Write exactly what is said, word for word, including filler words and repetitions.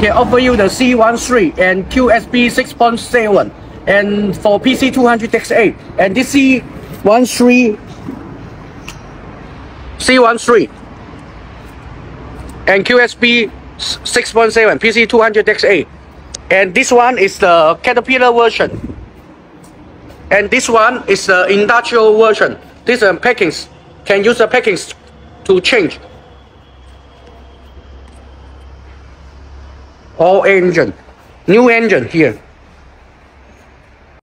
can offer you the C thirteen and Q S B six point seven, and for P C two hundred Dex eight, and this C thirteen, C thirteen, and Q S B six point seven, P C two hundred Dex eight, and this one is the Caterpillar version, and this one is the industrial version. This um, packings can use the packings to change. All engine, new engine here.